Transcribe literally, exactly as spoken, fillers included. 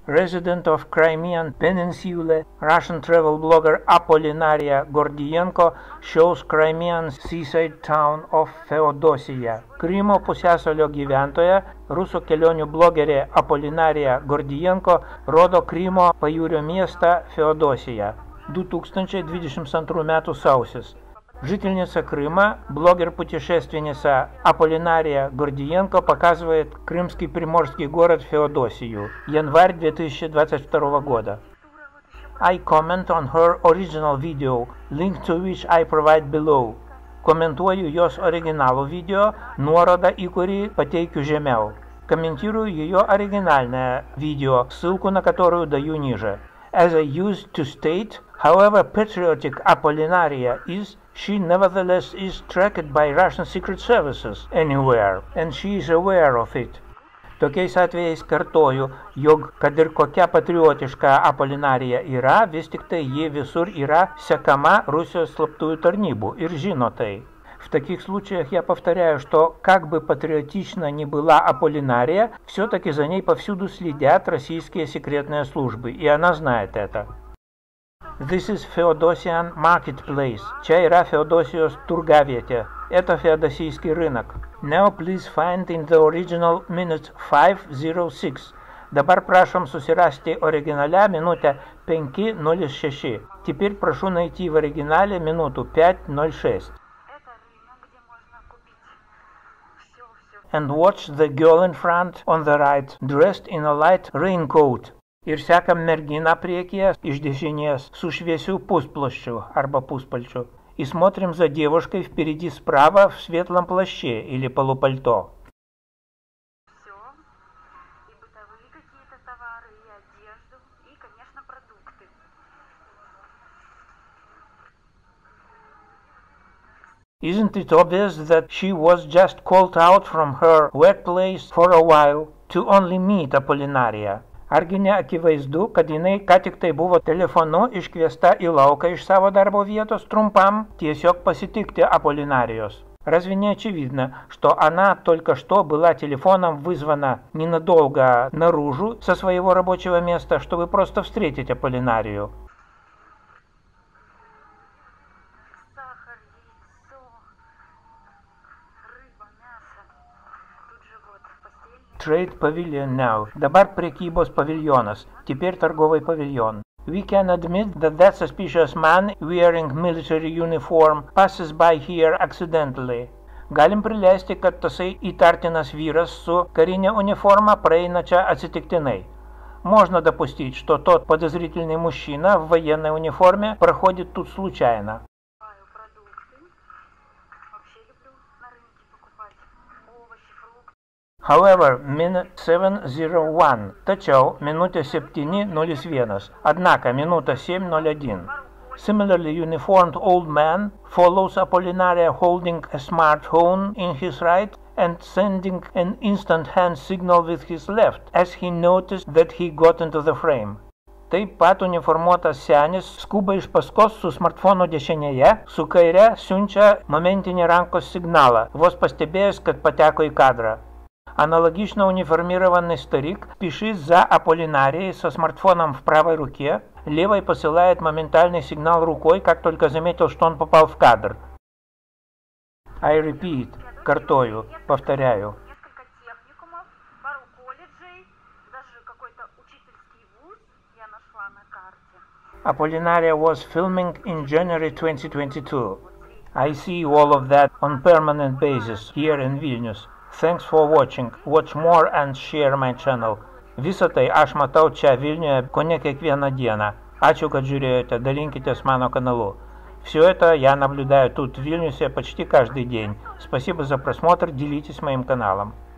resident of Crimean Peninsula, Russian travel blogger Apollinaria Gordienko shows Crimean seaside town of Feodosija. Krymo pusiasalio gyventoja, rusų kelionių blogerė Apollinaria Gordienko rodo Krymo pajūrio miestą Feodosiją. du тысячи двадцать второй metų sausis. Жительница Крыма, блогер-путешественница Аполлинария Гордиенко показывает крымский приморский город Феодосию. Январь две тысячи двадцать второго года. I comment on her original video, link to which I provide below. Комментую jos оригиналу видео, nuorodą į kurį pateikiu žemiau. Комментирую ее оригинальное видео, ссылку на которую даю ниже. As I used to state, however patriotic Apollinaria is, she nevertheless is tracked by Russian secret services anywhere, and she is aware of it. Tokiais atvejais kartoju, jog kad ir kokia patriotiška Apolinarija yra, vis tik tai ji visur yra sekama Rusijos slaptųjų tarнybų ir žino tai. В таких случаях я повторяю, что как бы патриотично ни была Аполлинария, все-таки за ней повсюду следят российские секретные службы, и она знает это. This is Feodosian Marketplace. Čia yra Feodosijos turgavietė. Это феодосийский рынок. Now please find in the original minute five oh six. Dabar prašom susirasti оригиналя минутę пять ноль шесть. Теперь прошу найти в оригинале минуту пять ноль шесть. And watch the girl in front on the right, dressed in a light raincoat. Ir sekam merginą priekyje iš dešinės su šviesiu пусплащу arba пуспальчу. И смотрим за девушкой впереди справа в светлом плаще или полупальто. Все. И бытовые какие-то товары, и одежду, и, конечно, продукты. Isn't it obvious that she was just called out from her workplace for a while to only meet Apollinaria? Argi ne akivaizdu, kad jinai ką tik tai buvo telefonu iškviesta į lauką iš savo darbo vietos trumpам, tiesiog pasitikti Аполлинариos? Разве не очевидно, что она только что была телефоном вызвана ненадолго наружу со своего рабочего места, чтобы просто встретить Аполлинарию? Trade Pavilion now. Dabar prekybos paviljonas. Теперь торговый павильон. We can admit that that suspicious man wearing military uniform passes by here accidentally. Galim prileisti, kad tasai įtartinas vyras su karinė униформа praeina čia atsitiktinai. Можно допустить, что тот подозрительный мужчина в военной униформе проходит тут случайно. However, minute seven oh one. Tačiau minutė septyni nulis vienas. Однако минута семь ноль один. Similarly uniformed old man follows Apollinaria holding a smartphone in his right and sending an instant hand signal with his left as he noticed that he got into the frame. Taip pat uniformuotas senis skuba iš paskos su smartfono dešinėje, su kaire siunčia momentinį rankos signalą, vos pastebėjęs, kad pateko į kadrą. Аналогично униформированный старик спешит за Аполлинарией со смартфоном в правой руке, левой посылает моментальный сигнал рукой, как только заметил, что он попал в кадр. I repeat, картою, повторяю. Несколько техникумов, пару колледжей, даже какой-то учительский вуз я нашла на карте. Apollinaria was filming in January twenty twenty-two. I see all of that on permanent basis here in Vilnius. Thanks for watching. Watch more and share my channel. Visą tai aš matau čia Vilniuje kone kiekvieną dieną. Ačiū, kad žiūrėjote, dalinkитесь mano каналу. Все это я наблюдаю тут в Вильнюсе почти каждый день. Спасибо за просмотр, делитесь моим каналом.